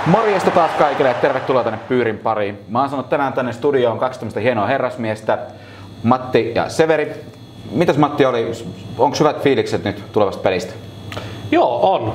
Morjesta taas kaikille ja tervetuloa tänne Pyyrin pariin. Mä oon saanut tänään tänne studioon kaksi tämmöistä hienoa herrasmiestä, Matti ja Severi. Mitäs Matti oli, onko hyvät fiilikset nyt tulevasta pelistä? Joo, on.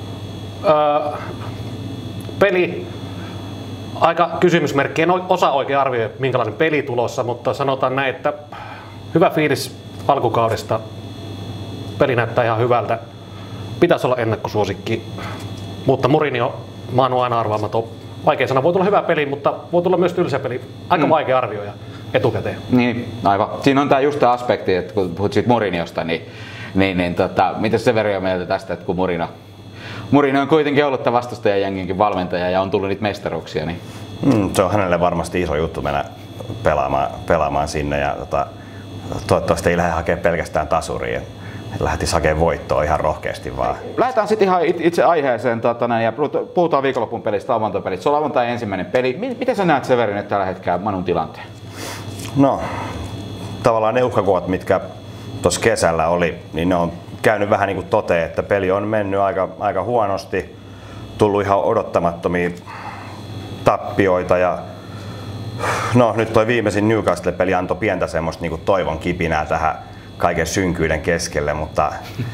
Peli, aika kysymysmerkki. En osaa oikein arvioida minkälainen peli tulossa, mutta sanotaan näin, että hyvä fiilis alkukaudesta. Peli näyttää ihan hyvältä. Pitäisi olla ennakkosuosikki, mutta Mourinho, mä oon aina arvaamaton. Vaikea sanoa, voi tulla hyvä peli, mutta voi tulla myös tylsä peli. Aika vaikea arvioida etukäteen. Niin, aivan. Siinä on tää just tämä aspekti, että kun puhut siitä Mourinhosta, mitä Severi on mieltä tästä, että kun Mourinho on kuitenkin ollut tämän vastustajajänginkin valmentaja ja on tullut niitä mestaruuksia. Niin. Se on hänelle varmasti iso juttu mennä pelaamaan sinne ja toivottavasti ei lähde hakemaan pelkästään tasuria. Lähtisi hakemaan voittoa ihan rohkeasti vaan. Lähdetään sitten ihan itse aiheeseen ja puhutaan viikonlopun pelistä, lauantai-pelistä. Se on lauantai ensimmäinen peli. Miten sä näet Severi nyt tällä hetkellä Manun tilanteen? No, tavallaan ne uhkakuvat, mitkä tuossa kesällä oli, niin ne on käynyt vähän niin kuin toteen, että peli on mennyt aika huonosti. Tullut ihan odottamattomia tappioita ja no, nyt toi viimeisin Newcastle-peli antoi pientä semmoista niin kuin toivon kipinää tähän kaiken synkyyden keskelle, mutta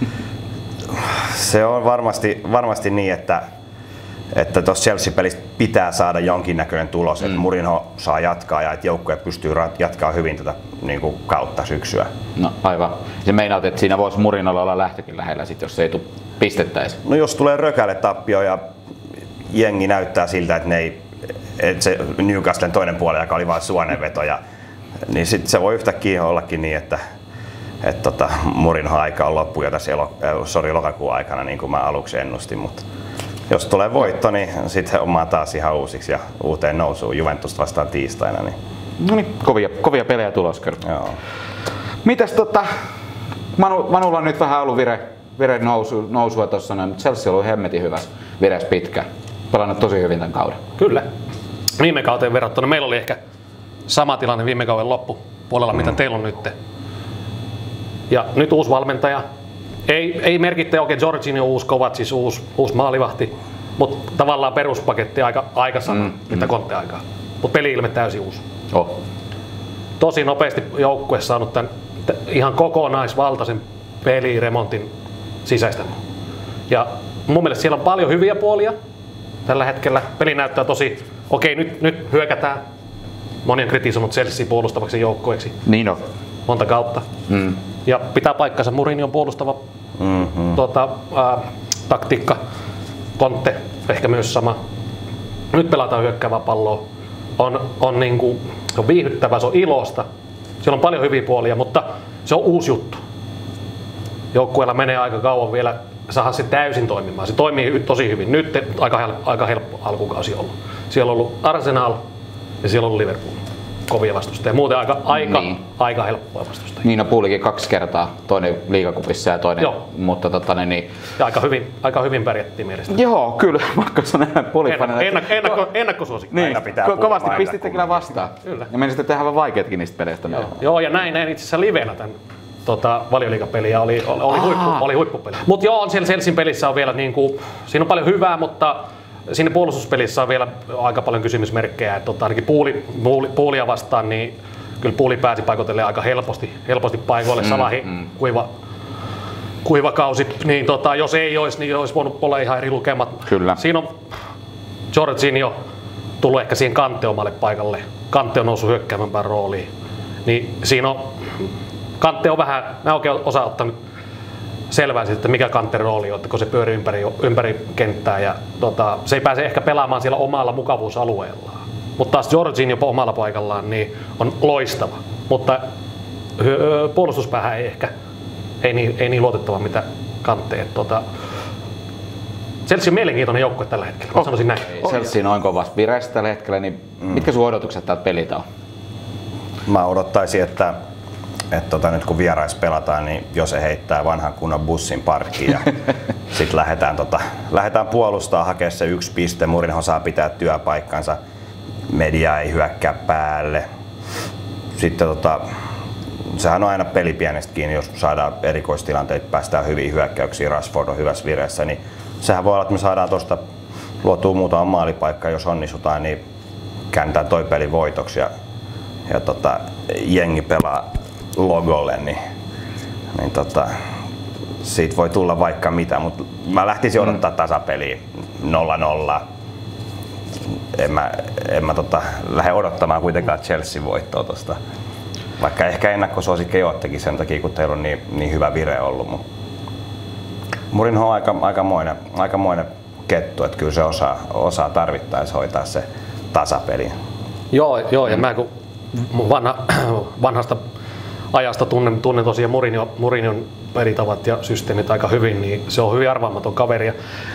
se on varmasti niin, että tuossa Chelsea-pelissä pitää saada jonkinnäköinen tulos, että Mourinho saa jatkaa ja että joukkue pystyy jatkaa hyvin tätä niin kuin kautta syksyä. No aivan. Ja meinaat, että siinä voisi Mourinholla olla lähtökin lähellä, sit, jos se ei tule pistettäisi? No jos tulee rökäle tappio ja jengi näyttää siltä, että se Newcastlen toinen puoli, joka oli vain suonenveto, niin sitten se voi yhtäkkiä ollakin niin, että Mourinho aika on loppu jo tässä lokakuun aikana, niin kuin mä aluksi ennustin. Mutta jos tulee voitto, niin sitten hommaa taas ihan uusiksi ja uuteen nousuun Juventus vastaan tiistaina. Niin. No niin, kovia pelejä tulos kyllä. Joo. Mitäs Manulla on nyt vähän ollut vire nousua tuossa, mutta Chelsea on ollut hemmetin hyvässä vireessä pitkään. Pelannut tosi hyvin tämän kauden. Kyllä. Viime kauteen verrattuna meillä oli ehkä sama tilanne viime kauden loppupuolella, mitä teillä on nyt. Ja nyt uusi valmentaja. Ei merkittäjä, okei, Jorginho uusi, Kovacic uusi maalivahti, mutta tavallaan peruspaketti aika sama, mitä Conte aikaa. Mutta peli-ilme täysin uusi. Tosi nopeasti joukkue saanut tämän ihan kokonaisvaltaisen peliremontin sisäistämään. Ja mun mielestä siellä on paljon hyviä puolia tällä hetkellä. Peli näyttää tosi, okei, nyt hyökätään. Moni on kritisoinut Chelsea puolustavaksi joukkueeksi. Niin on. Monta kautta. Ja pitää paikkansa Mourinhon puolustava taktiikka. Conte ehkä myös sama. Nyt pelataan hyökkäävää palloa. On niinku, se on viihdyttävää, se on ilosta. Siellä on paljon hyviä puolia, mutta se on uusi juttu. Joukkueella menee aika kauan vielä saada se täysin toimimaan. Se toimii tosi hyvin. Nyt aika helppo alkukausi ollut. Siellä on ollut Arsenal ja siellä on ollut Liverpool. Kovia vastustajia. Muuten aika helppoa vastustajia. Niin on Puulikin 2 kertaa, toinen liigakupissa ja toinen, mutta ja aika hyvin pärjättiin mielestäni. Joo, kyllä, vaikka sanoin Puulifanina. Ennakkosuosikki. Niin, kovasti pistitte kyllä vastaan. Kyllä. Ja menisitte tehdä vähän vaikeatkin niistä peleistä. Joo, ja näin itse asiassa livenä tämän valioliigapeliä oli huippupeli. Mutta joo, siellä Chelsean pelissä on vielä niinku, siinä on paljon hyvää, mutta siinä puolustuspelissä on vielä aika paljon kysymysmerkkejä, että ainakin Puulia vastaan, niin kyllä Puuli pääsi paikoitellen aika helposti paikoille. Salahin kuiva kausi, niin jos ei olisi, niin olisi voinut olla ihan eri lukemat. Kyllä. Siinä on Jorginho tullut ehkä siihen Kante omalle paikalle. Kante on noussut hyökkäävämpään rooliin. Niin siinä on, Kante on vähän, mä en oikein osaa ottaa selvää siitä, että mikä Kanten rooli on, kun se pyörii ympäri kenttää ja se ei pääse ehkä pelaamaan siellä omalla mukavuusalueellaan. Mutta taas Jorginho omalla paikallaan niin on loistava, mutta puolustuspäähän ei ehkä ei niin luotettava mitä Kante. Chelsea on mielenkiintoinen joukkue tällä hetkellä, sanoisin näin. Chelsea on kovassa vireessä tällä hetkellä, niin mitkä sun odotukset tältä peliltä on? Mä odottaisin, että nyt kun vierais pelataan, niin jos se heittää vanhan kunnon bussin parkkiin ja sitten lähdetään puolustaa, hakea se 1 piste. Mourinho saa pitää työpaikkansa, media ei hyökkää päälle. Sitten sehän on aina peli pienestä kiinni, jos saadaan erikoistilanteita, päästään hyviin hyökkäyksiin, Rashford on hyvässä vireessä, niin sehän voi olla, että me saadaan tuosta luotua muutama maalipaikka, jos onnistutaan, niin kääntää toi peli voitoksi ja jengi pelaa logolle, niin siitä voi tulla vaikka mitä, mutta mä lähtisin odottaa tasapeliä 0-0. En mä lähde odottamaan kuitenkaan Chelsea voittoa tosta. Vaikka ehkä ennakkosuosikkeja oottekin sen takia, kun teillä on niin hyvä vire ollut. Mourinho on aikamoinen kettu, että kyllä se osaa tarvittaessa hoitaa se tasapeli. Joo, ja mä kun vanhasta ajasta tunnen tosiaan Mourinhon pelitavat ja systeemit aika hyvin, niin se on hyvin arvaamaton kaveri. Ja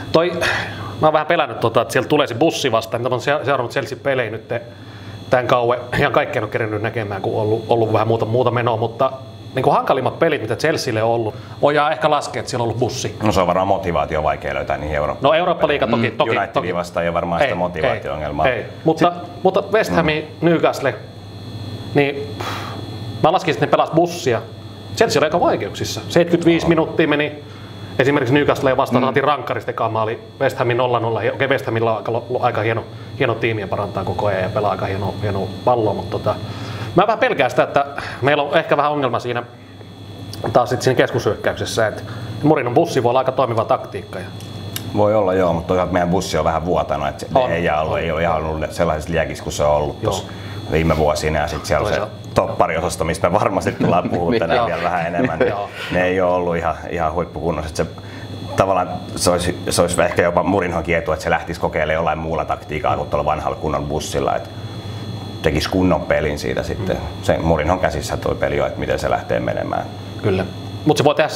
mä oon vähän pelännyt, että sieltä tulee se bussi vastaan. Mä oon seurannut Chelsea-pelejä nyt tämän kauan. Ihan kaikkea en ole kerennyt näkemään, kun on ollut vähän muuta menoa, mutta niin kuin hankalimmat pelit, mitä Chelsealle on ollut, voidaan ehkä laskea, että siellä on ollut bussi. No se on varmaan motivaatio vaikea löytää niihin No Eurooppa-liiga toki. Unitedin vastaan ei ole varmaan sitä motivaatio-ongelmaa. Ei. Mutta West Ham, Newcastle, niin mä laskin, että ne pelas bussia. Chelsea oli aika vaikeuksissa. 75 minuuttia meni. Esimerkiksi Newcastle vastaan saatiin rankkarista ekaan maali. West Hamin 0-0. Okei, West Hamilla on aika hieno tiimi ja parantaa koko ajan ja pelaa aika hieno palloa, mutta mä vähän pelkään sitä, että meillä on ehkä vähän ongelma siinä taas sitten siinä keskushyökkäyksessä, että Mourinhon bussi voi olla aika toimiva taktiikka. Voi olla joo, mutta toisaalta meidän bussi on vähän vuotanut, että ei ole ihan ollut sellaisessa liekissä kuin se on ollut tuossa viime vuosina ja sitten siellä on se toppariosasto, mistä me varmasti tullaan puhumaan tänään vielä vähän enemmän. Ne ei ole ollut ihan huippukunnossa. Tavallaan se olisi ehkä jopa Mourinhonkin etu, että se lähtisi kokeilemaan jollain muulla taktiikkaa kuin tuolla vanhalla kunnon bussilla. Että tekisi kunnon pelin siitä sitten. Se Mourinhon käsissä tuo peli on, että miten se lähtee menemään. Kyllä. Mutta se voi tehdä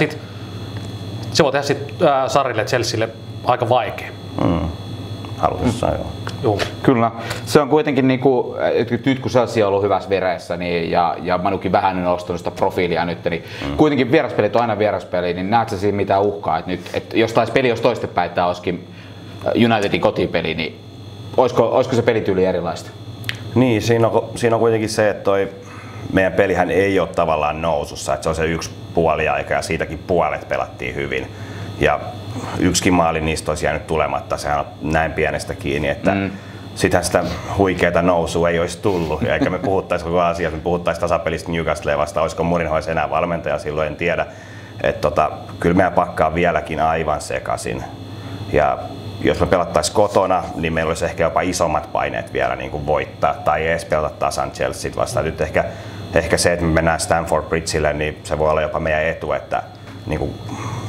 sitten Sarrille ja Chelsealle aika vaikea. Halutessaan joo. Kyllä. Se on kuitenkin niinku, nyt kun Chelsea on ollut hyvässä vireessä niin, ja Manukin vähän on nostanut sitä profiilia nyt, niin kuitenkin vieraspelit on aina vieraspeli, niin näetkö siinä mitään uhkaa? Että jos peli olisi toistepäin, että olisikin Unitedin kotipeli, niin olisiko se pelityyli erilaista? Niin, siinä on kuitenkin se, että meidän pelihän ei ole tavallaan nousussa, että se on se yksi puoliaika ja siitäkin puolet pelattiin hyvin. Ja yksikin maali niistä olisi jäänyt tulematta, sehän on näin pienestä kiinni, että sitähän sitä huikeata nousua ei olisi tullut. Ja eikä me puhuttaisi koko asiasta, me puhuttaisiin tasapelistä Newcastlea vastaan, olisiko Mourinho enää valmentaja, silloin en tiedä. Että kyllä meidän pakka on vieläkin aivan sekaisin. Ja jos me pelattaisiin kotona, niin meillä olisi ehkä jopa isommat paineet vielä niin kuin voittaa tai edes pelata tasan Chelsea vastaan. Nyt ehkä se, että me mennään Stamford Bridgelle, niin se voi olla jopa meidän etu, että niin kuin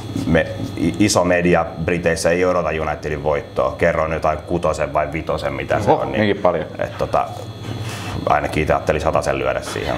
iso media Briteissä ei odota Unitedin voittoa. Kerron jotain 6 vai 5, mitä se on. Niin paljon. Ainakin itse ajattelin 100 lyödä siihen.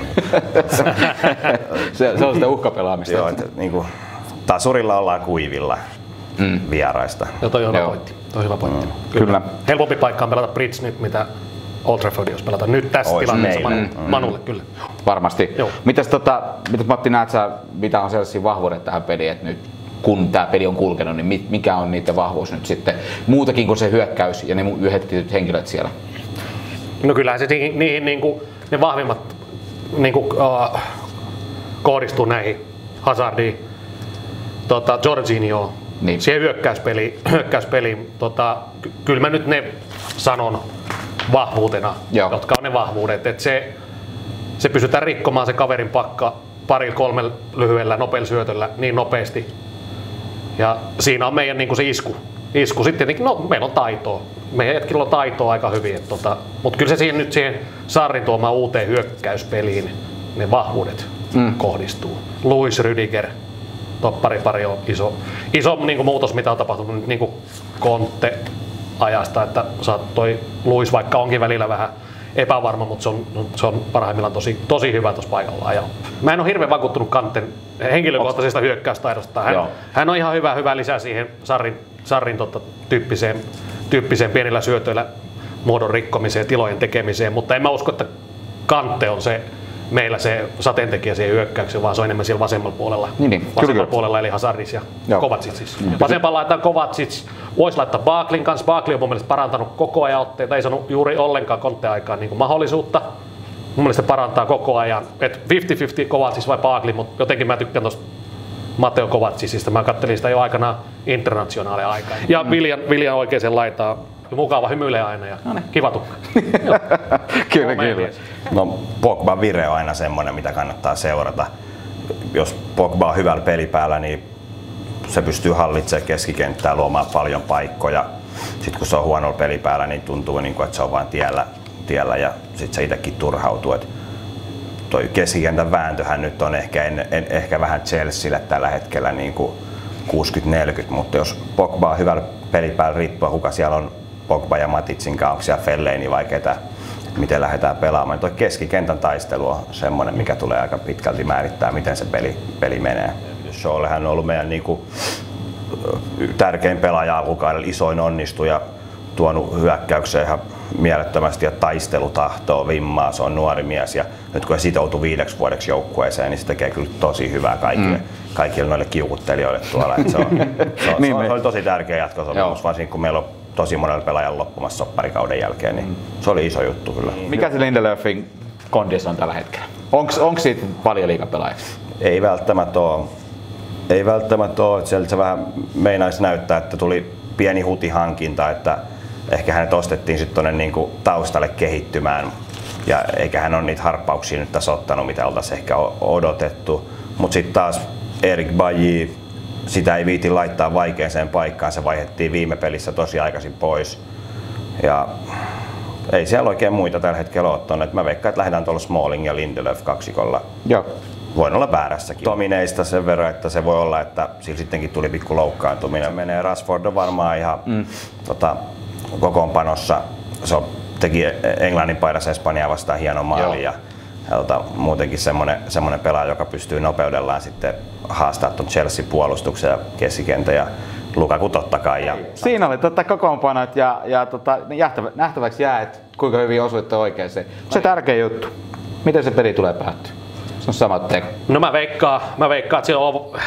se on sitä uhkapelaamista. Joo, niin kuin, tasurilla ollaan kuivilla vieraista. Ja toi on hyvä pointti. Kyllä. Helpompi paikka on pelata Bridge nyt, mitä Old Trafford, jos pelataan nyt tässä tilanteessa Manulle. Kyllä. Varmasti. Mitäs Matti, näet sä, mitä on sellaisia vahvuudet tähän peliin, että nyt kun tämä peli on kulkenut, niin mikä on niiden vahvuus nyt sitten? Muutakin kuin se hyökkäys ja ne yhdet tietyt henkilöt siellä. No kyllähän se niihin niinku, ne vahvimmat niinku, kohdistuu näihin Hazardiin, Jorginhoon, niin. Siihen hyökkäyspeliin. Kyllä mä nyt ne sanon vahvuutena, jotka on ne vahvuudet. Et se pystytään rikkomaan se kaverin pakka 2-3 lyhyellä nopealla syötöllä niin nopeasti. Ja siinä on meidän niinku se isku. Sitten tietenkin, meillä on taitoa. Meidän jätkillä on taitoa aika hyvin. Mutta kyllä se nyt siihen Sarrin tuomaan uuteen hyökkäyspeliin ne vahvuudet kohdistuu. Luis Rüdiger, toppari on iso niinku muutos, mitä on tapahtunut nyt niinku Conte ajasta, että toi Luis, vaikka onkin välillä vähän epävarma, mutta se on parhaimmillaan tosi hyvä tuossa paikallaan. Ja mä en ole hirveän vakuuttunut Kanten henkilökohtaisesta hyökkäystaidosta. Hän on ihan hyvä lisää siihen Sarrin tyyppiseen pienillä syötöillä muodon rikkomiseen, tilojen tekemiseen, mutta en mä usko, että Kante on meillä se sateentekijä siihen hyökkäykseen, vaan se on enemmän siellä vasemmalla puolella. Vasemmalla puolella eli Hazardis ja Kovacic siis. Vasempalla laitetaan Kovacic. Voisi laittaa Barkleyn kanssa. Barkley on mun mielestä parantanut koko ajan otteita. Ei saanut juuri ollenkaan Conte-aikaan niin mahdollisuutta. Mun mielestä parantaa koko ajan. 50-50 Kovacic vai Barkley, mutta jotenkin mä tykkään tosta Matteo Kovacicista. Mä kattelin sitä jo aikanaan internationaaleja aikaa. Ja Viljan oikeaan laitaan mukava, hymyilee aina ja kiva tukka. Kyllä, kyllä. No Pogban vire on aina semmoinen, mitä kannattaa seurata. Jos Pogba on hyvällä pelipäällä, niin se pystyy hallitsemaan keskikenttää, luomaan paljon paikkoja. Sitten kun se on huonolla pelipäällä, niin tuntuu, että se on vain tiellä ja sitten se itsekin turhautuu. Toi keskikentän vääntöhän nyt on ehkä vähän Chelsealle tällä hetkellä niin kuin 60-40, mutta jos Pogba on hyvällä pelipäällä, riippuen kuka siellä on Pogba ja Matitsin kanssa, onko siellä Fellaini vai ketä, miten lähdetään pelaamaan. Tuo keskikentän taistelu on semmoinen, mikä tulee aika pitkälti määrittää, miten se peli menee. Shawleyhän on ollut meidän niin kuin tärkein pelaaja alkukaudella, isoin onnistuja, tuonut hyökkäykseen ihan mielettömästi ja taistelutahtoa, vimmaa, se on nuori mies ja nyt kun he sitoutuu 5 vuodeksi joukkueeseen, niin se tekee kyllä tosi hyvää kaikille noille kiukuttelijoille tuolla. Se oli tosi tärkeä jatkosopimus, varsinkin kun meillä on tosi monella pelaajan loppumassa sopparikauden jälkeen, niin se oli iso juttu kyllä. Mikä se Lindelöfin kondis on tällä hetkellä? Onko siitä paljon liigapelaajaksi? Ei välttämättä ole. Ei välttämättä ole. Sieltä se vähän meinaisi näyttää, että tuli pieni hutihankinta, että ehkä hänet ostettiin sitten tuonne niinku taustalle kehittymään. Ja eikä hän ole niitä harppauksia nyt tässä ottanut, mitä oltaisiin ehkä odotettu. Mutta sitten taas Eric Bailly, sitä ei viiti laittaa vaikeaseen paikkaan. Se vaihdettiin viime pelissä tosi aikaisin pois. Ja ei siellä oikein muita tällä hetkellä ole tuonne. Mä veikkaan, että lähdetään tuolla Smalling ja Lindelöf kaksikolla. Joo. Voin olla väärässäkin. Tomineista sen verran, että se voi olla, että sillä sittenkin tuli pikku loukkaantuminen. Menee Rashford on varmaan ihan kokoonpanossa. Se teki Englannin paidassa Espanjaa vastaan hienon maalin ja muutenkin semmoinen pelaaja, joka pystyy nopeudellaan sitten haastamaan tuon Chelsea-puolustuksen ja keskikentän ja Lukaku totta kai. Ja siinä oli kokoonpanot ja nähtäväksi jää, että kuinka hyvin osuitte oikein se tärkeä juttu. Miten se peli tulee päättyä? Se on samat teko. No mä veikkaan, että se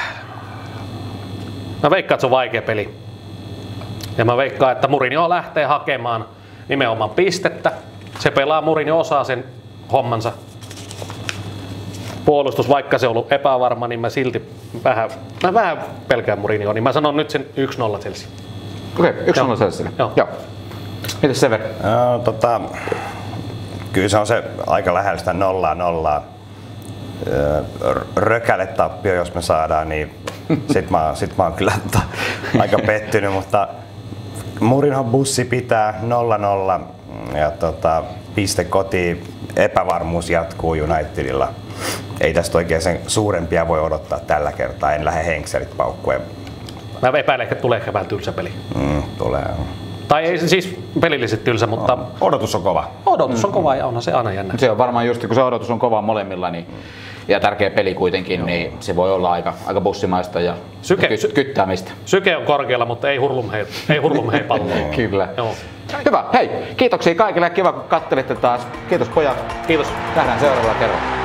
on vaikea peli. Ja mä veikkaan, että Mourinho lähtee hakemaan nimenomaan pistettä. Se pelaa, Mourinho osaa sen hommansa. Puolustus, vaikka se on ollut epävarma, niin mä silti vähän pelkään Mourinhoa, niin mä sanon nyt sen 1-0 Chelsea. Okei, 1-0 Chelsea. Joo. Mites Severi? Kyllä se on se aika lähellä sitä 0-0. Rökäle-tappio, jos me saadaan, niin sit mä oon kyllä aika pettynyt, mutta Mourinhon bussi pitää 0-0 ja piste kotiin, epävarmuus jatkuu Unitedilla. Ei tästä oikein sen suurempia voi odottaa tällä kertaa, en lähde henkselit paukkuen. Mä epäilen, että tulee ehkä vähän tylsä peli. Tulee. Tai ei siis pelillisesti tylsä, mutta odotus on kova. Odotus on kova ja onhan se aina jännä. Se on varmaan just, kun se odotus on kova molemmilla, niin ja tärkeä peli kuitenkin, niin se voi olla aika bussimaista ja kyttäämistä. Syke on korkealla, mutta ei hurlumhei palloa. Kyllä. Joo. Hyvä, hei, kiitoksia kaikille ja kiva kun kattelitte taas. Kiitos pojat. Kiitos. Nähdään seuraavalla kerralla.